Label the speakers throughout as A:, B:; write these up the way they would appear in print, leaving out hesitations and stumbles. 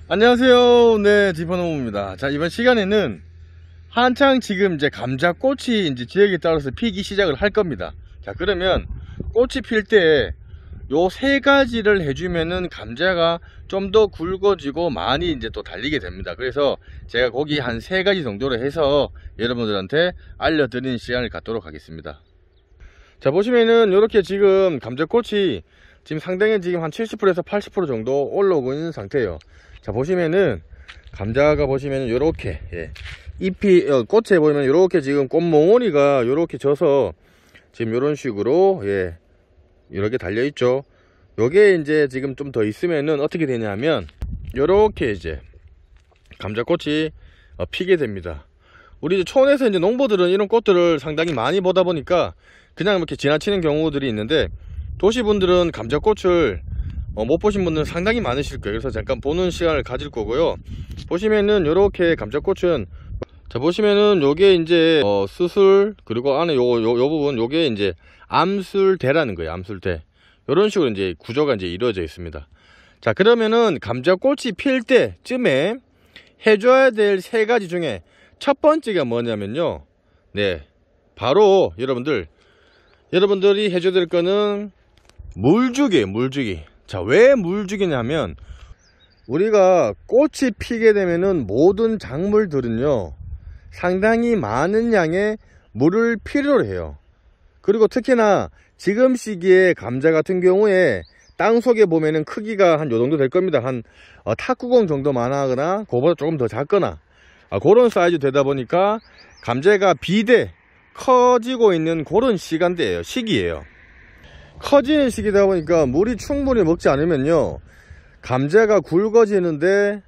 A: 안녕하세요. 네, 지퍼노무입니다. 자, 이번 시간에는 한창 지금 이제 감자꽃이 이제 지역에 따라서 피기 시작을 할 겁니다. 자, 그러면 꽃이 필 때 요 세 가지를 해주면은 감자가 좀 더 굵어지고 많이 이제 또 달리게 됩니다. 그래서 제가 거기 한 세 가지 정도로 해서 여러분들한테 알려드리는 시간을 갖도록 하겠습니다. 자, 보시면은 이렇게 지금 감자꽃이 지금 상당히 지금 한 70%에서 80% 정도 올라오고 있는 상태예요. 자, 보시면은 감자가 보시면은 요렇게 잎이 꽃에 보면 요렇게 지금 꽃몽오리가 요렇게 져서 지금 요런 식으로 이렇게 달려 있죠. 요게 이제 지금 좀 더 있으면은 어떻게 되냐면 요렇게 이제 감자꽃이 피게 됩니다. 우리 촌에서 이제 농부들은 이런 꽃들을 상당히 많이 보다 보니까 그냥 이렇게 지나치는 경우들이 있는데, 도시분들은 감자꽃을 못 보신 분들은 상당히 많으실 거예요. 그래서 잠깐 보는 시간을 가질 거고요. 보시면은 요렇게 감자꽃은, 자, 보시면은 요게 이제 수술, 그리고 안에 요 부분 요게 이제 암술대라는 거예요. 암술대. 요런 식으로 이제 구조가 이제 이루어져 있습니다. 자, 그러면은 감자꽃이 필 때쯤에 해줘야 될 세 가지 중에 첫 번째가 뭐냐면요, 바로 여러분들이 해줘야 될 거는 물주기예요. 물주기. 자, 왜 물주기냐면, 우리가 꽃이 피게 되면은 모든 작물들은요 상당히 많은 양의 물을 필요로 해요. 그리고 특히나 지금 시기에 감자 같은 경우에 땅속에 보면은 크기가 한 요 정도 될 겁니다. 한 탁구공 정도만 하거나 그거보다 조금 더 작거나 그런 사이즈 되다 보니까 감자가 비대 커지고 있는 그런 시기예요. 커지는 시기다 보니까 물이 충분히 먹지 않으면요 감자가 굵어지는데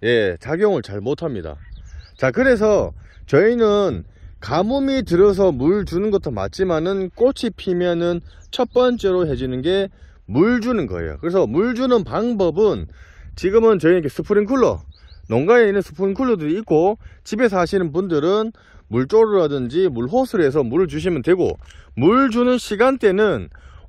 A: 작용을 잘 못합니다. 자, 그래서 저희는 가뭄이 들어서 물 주는 것도 맞지만은 꽃이 피면은 첫 번째로 해주는 게 물 주는 거예요. 그래서 물 주는 방법은 지금은 저희 이렇게 스프링클러, 농가에 있는 스프링클러들이 있고, 집에서 하시는 분들은 물조르라든지 물호스를 해서 물을 주시면 되고, 물 주는 시간대는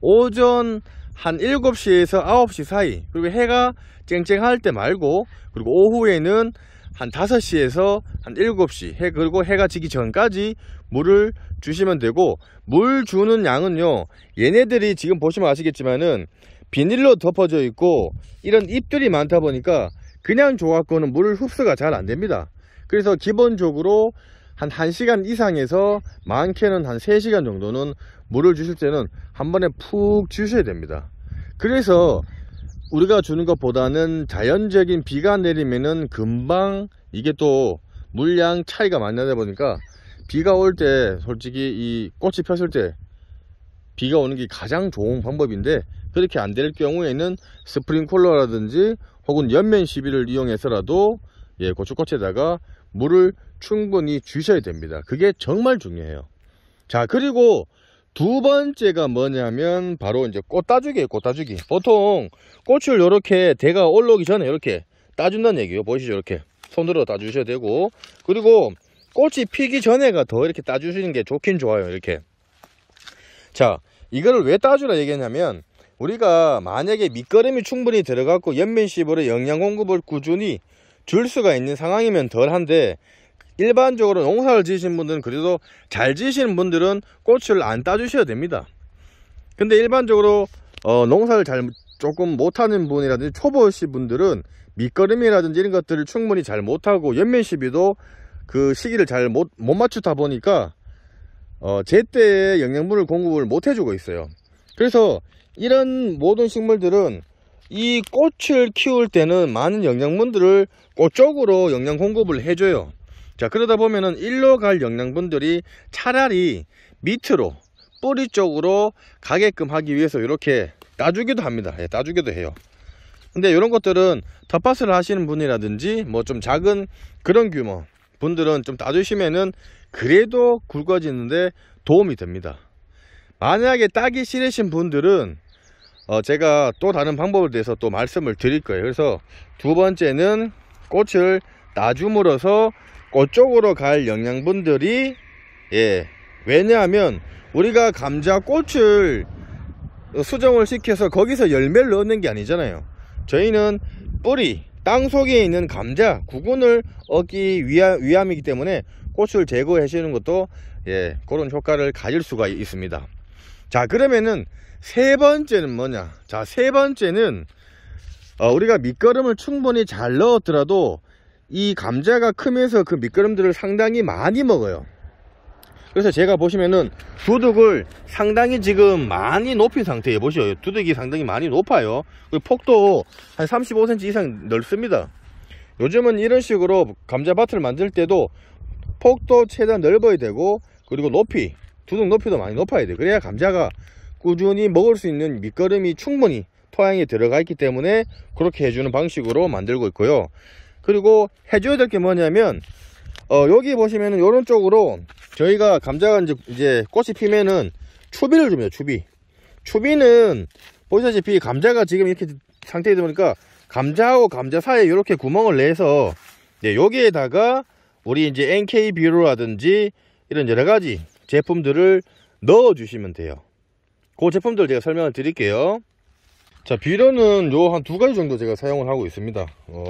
A: 오전 한 7시에서 9시 사이, 그리고 해가 쨍쨍할 때 말고, 그리고 오후에는 한 5시에서 한 7시, 그리고 해가 지기 전까지 물을 주시면 되고, 물 주는 양은요, 얘네들이 지금 보시면 아시겠지만은 비닐로 덮어져 있고 이런 잎들이 많다 보니까 그냥 줘갖고는 물 흡수가 잘 안 됩니다. 그래서 기본적으로 한 1시간 이상에서 많게는 한 3시간 정도는 물을 주실 때는 한 번에 푹 주셔야 됩니다. 그래서 우리가 주는 것보다는 자연적인 비가 내리면은 금방 이게 또 물량 차이가 많이 나다 보니까 비가 올 때 솔직히 이 꽃이 폈을 때 비가 오는 게 가장 좋은 방법인데, 그렇게 안 될 경우에는 스프링클러라든지 혹은 연면 시비를 이용해서라도 고추꽃에다가 물을 충분히 주셔야 됩니다. 그게 정말 중요해요. 자, 그리고 두 번째가 뭐냐면 바로 이제 꽃 따주기예요. 꽃 따주기. 보통 꽃을 이렇게 대가 올라오기 전에 이렇게 따준다는 얘기예요. 보이시죠? 이렇게 손으로 따주셔야 되고, 그리고 꽃이 피기 전에가 더 이렇게 따주시는 게 좋긴 좋아요. 이렇게. 자, 이거를 왜 따주라 얘기했냐면, 우리가 만약에 밑거름이 충분히 들어갔고 연면십으로 영양 공급을 꾸준히 줄 수가 있는 상황이면 덜한데, 일반적으로 농사를 지으신 분들은, 그래도 잘 지으시는 분들은 꽃을 안 따주셔야 됩니다. 근데 일반적으로 농사를 잘 조금 못하는 분이라든지 초보시 분들은 밑거름이라든지 이런 것들을 충분히 잘 못하고 연면시비도 그 시기를 잘 못 맞추다 보니까 제때에 영양분을 공급을 못 해주고 있어요. 그래서 이런 모든 식물들은 이 꽃을 키울 때는 많은 영양분들을 꽃 쪽으로 영양 공급을 해줘요. 자, 그러다 보면은 일로 갈 영양분들이 차라리 밑으로 뿌리 쪽으로 가게끔 하기 위해서 이렇게 따주기도 합니다. 따주기도 해요. 근데 이런 것들은 텃밭을 하시는 분이라든지 뭐 좀 작은 그런 규모 분들은 좀 따주시면은 그래도 굵어지는데 도움이 됩니다. 만약에 따기 싫으신 분들은 제가 또 다른 방법에 대해서 또 말씀을 드릴 거예요. 그래서 두 번째는 꽃을 따줌으로써 꽃 쪽으로 갈 영양분들이 왜냐하면 우리가 감자 꽃을 수정을 시켜서 거기서 열매를 얻는 게 아니잖아요. 저희는 뿌리, 땅 속에 있는 감자 구근을 얻기 위함이기 때문에 꽃을 제거해 주는 것도 그런 효과를 가질 수가 있습니다. 자, 그러면은 세 번째는 뭐냐? 자, 세 번째는 우리가 밑거름을 충분히 잘 넣었더라도 이 감자가 크면서 그 밑거름들을 상당히 많이 먹어요. 그래서 제가 보시면은 두둑을 상당히 지금 많이 높인 상태에 보시죠. 두둑이 상당히 많이 높아요. 그리고 폭도 한 35cm 이상 넓습니다. 요즘은 이런 식으로 감자밭을 만들 때도 폭도 최대한 넓어야 되고, 그리고 높이, 두둑 높이도 많이 높아야 돼. 그래야 감자가 꾸준히 먹을 수 있는 밑거름이 충분히 토양에 들어가 있기 때문에 그렇게 해주는 방식으로 만들고 있고요. 그리고 해줘야 될 게 뭐냐면 여기 보시면은 이런 쪽으로 저희가 감자가 이제 꽃이 피면은 추비를 줍니다. 추비는 보시다시피 감자가 지금 이렇게 상태에 보니까 감자하고 감자 사이에 이렇게 구멍을 내서 여기에다가 우리 이제 NK 비료라든지 이런 여러 가지 제품들을 넣어 주시면 돼요. 그 제품들 제가 설명을 드릴게요. 자, 비료는 요 한 두 가지 정도 제가 사용을 하고 있습니다.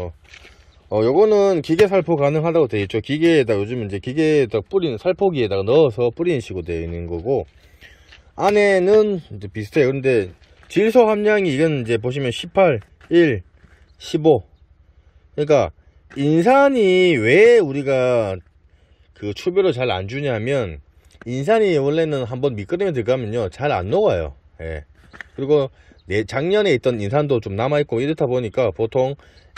A: 요거는 기계 살포 가능하다고 되어 있죠. 기계에다 요즘 이제 기계에다 뿌리는 살포기에다가 넣어서 뿌리는 식으로 되어 있는 거고, 안에는 이제 비슷해요. 근데 질소 함량이 이건 이제 보시면 18, 1, 15. 그러니까 인산이 왜 우리가 그 추비로 잘 안 주냐면, 인산이 원래는 한번 밑거름에 들어가면요 잘 안 녹아요. 그리고 작년에 있던 인산도 좀 남아있고 이렇다 보니까 보통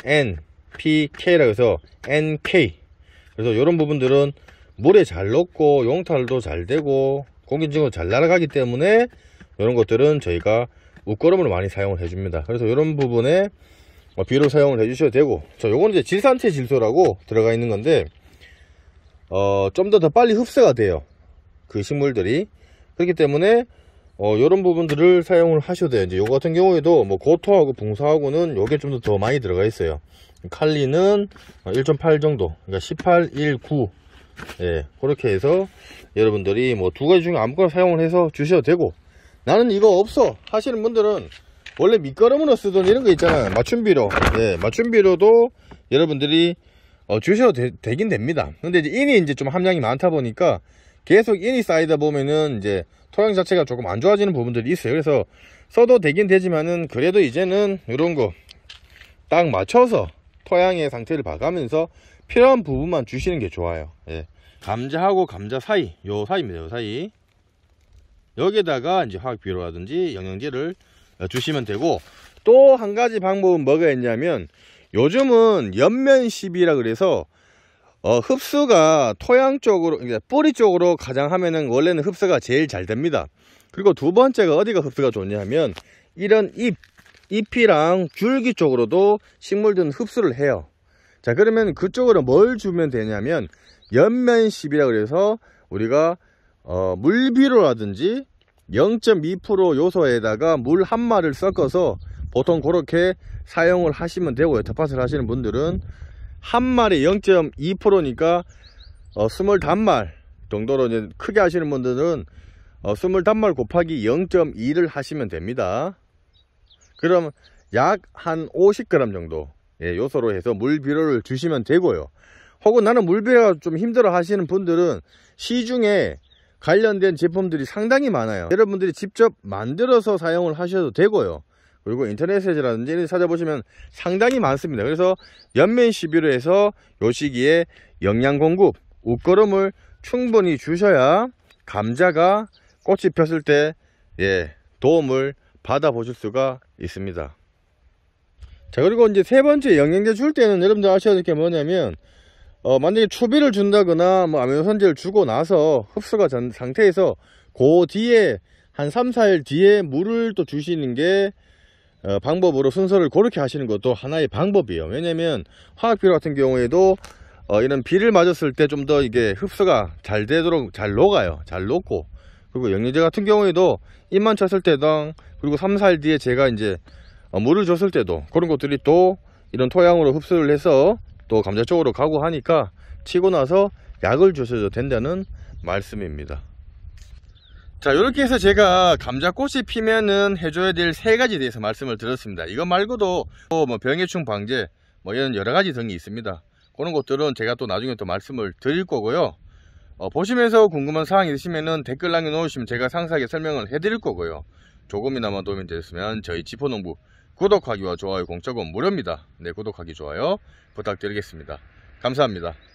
A: NPK라고 해서 NK, 그래서 이런 부분들은 물에 잘 녹고 용탈도 잘 되고 공기증으로 잘 날아가기 때문에 이런 것들은 저희가 웃거름으로 많이 사용을 해줍니다. 그래서 이런 부분에 비료 사용을 해주셔도 되고, 자, 요거는 이제 질산체 질소라고 들어가 있는 건데 좀 더 빨리 흡수가 돼요, 그 식물들이. 그렇기 때문에 요런 부분들을 사용을 하셔도 돼요. 이제 요거 같은 경우에도 뭐 고토하고 붕사하고는 요게 좀 더 많이 들어가 있어요. 칼리는 1.8 정도, 그러니까 18, 1, 9. 그렇게 해서 여러분들이 뭐 두 가지 중에 아무거나 사용을 해서 주셔도 되고, 나는 이거 없어 하시는 분들은 원래 밑거름으로 쓰던 이런 거 있잖아요, 맞춤비료. 맞춤비료도 여러분들이 주셔도 되긴 됩니다. 근데 이제 인이 이제 좀 함량이 많다 보니까 계속 인이 쌓이다 보면은 이제 토양 자체가 조금 안 좋아지는 부분들이 있어요. 그래서 써도 되긴 되지만은 그래도 이제는 이런 거 딱 맞춰서 토양의 상태를 봐가면서 필요한 부분만 주시는 게 좋아요. 감자하고 감자 사이, 요 사이입니다. 요 사이. 여기에다가 이제 화학비료라든지 영양제를 주시면 되고, 또 한 가지 방법은 뭐가 있냐면, 요즘은 연면시비라 그래서 흡수가 토양 쪽으로, 그러니까 뿌리 쪽으로 가장 하면은 원래는 흡수가 제일 잘 됩니다. 그리고 두 번째가 어디가 흡수가 좋냐면, 이런 잎이랑 줄기 쪽으로도 식물들은 흡수를 해요. 자, 그러면 그쪽으로 뭘 주면 되냐면, 연면시비라 그래서 우리가 물비료라든지 0.2% 요소에다가 물 한 마를 섞어서 보통 그렇게 사용을 하시면 되고요. 텃밭을 하시는 분들은 한 마리 0.2%니까 25말 정도로 이제 크게 하시는 분들은 25말 곱하기 0.2를 하시면 됩니다. 그럼 약 한 50g 정도 요소로 해서 물비료를 주시면 되고요. 혹은 나는 물비료가 좀 힘들어 하시는 분들은 시중에 관련된 제품들이 상당히 많아요. 여러분들이 직접 만들어서 사용을 하셔도 되고요. 그리고 인터넷에라든지 찾아보시면 상당히 많습니다. 그래서 연면시비로 해서 요 시기에 영양 공급, 웃거름을 충분히 주셔야 감자가 꽃이 폈을 때 도움을 받아 보실 수가 있습니다. 자, 그리고 이제 세 번째 영양제 줄 때는 여러분들 아셔야 될 게 뭐냐면, 만약에 추비를 준다거나 뭐 아미노산제를 주고 나서 흡수가 된 상태에서 그 뒤에 한 3, 4일 뒤에 물을 또 주시는 게 방법으로 순서를 그렇게 하시는 것도 하나의 방법이에요. 왜냐면 화학비료 같은 경우에도 이런 비를 맞았을 때 좀 더 이게 흡수가 잘 되도록 잘 녹아요. 잘 녹고, 그리고 영양제 같은 경우에도 잎만 쳤을 때당, 그리고 3, 4일 뒤에 제가 이제 물을 줬을 때도 그런 것들이 또 이런 토양으로 흡수를 해서 또 감자 쪽으로 가고 하니까 치고 나서 약을 주셔도 된다는 말씀입니다. 자, 이렇게 해서 제가 감자꽃이 피면은 해줘야 될 세 가지에 대해서 말씀을 드렸습니다. 이거 말고도 뭐 병해충 방제, 뭐 이런 여러가지 등이 있습니다. 그런 것들은 제가 또 나중에 또 말씀을 드릴 거고요. 보시면서 궁금한 사항이 있으시면은 댓글 남겨놓으시면 제가 상세하게 설명을 해드릴 거고요. 조금이나마 도움이 되셨으면 저희 지포농부 구독하기와 좋아요 공짜고 무료입니다. 네, 구독하기 좋아요 부탁드리겠습니다. 감사합니다.